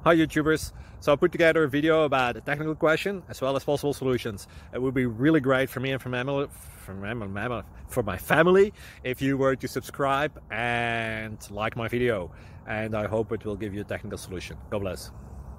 Hi YouTubers! So I put together a video about a technical question as well as possible solutions. It would be really great for me and for my family if you were to subscribe and like my video, and I hope it will give you a technical solution. God bless.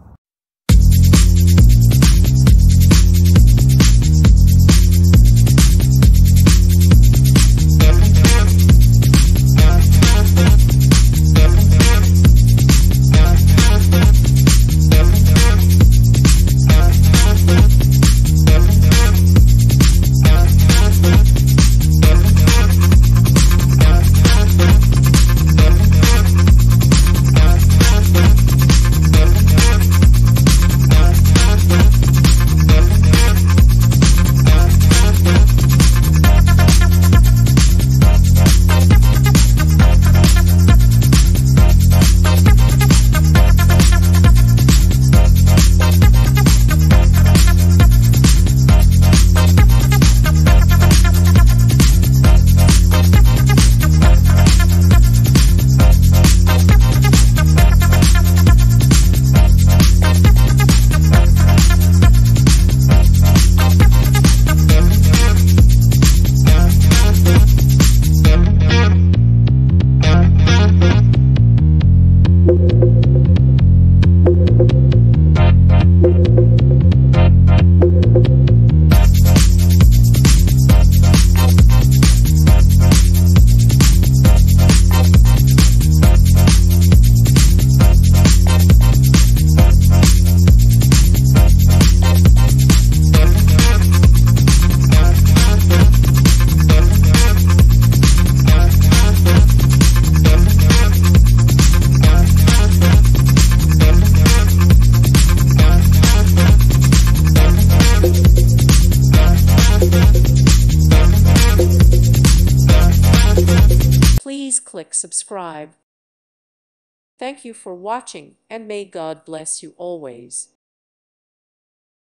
Please click subscribe. Thank you for watching, and may God bless you always.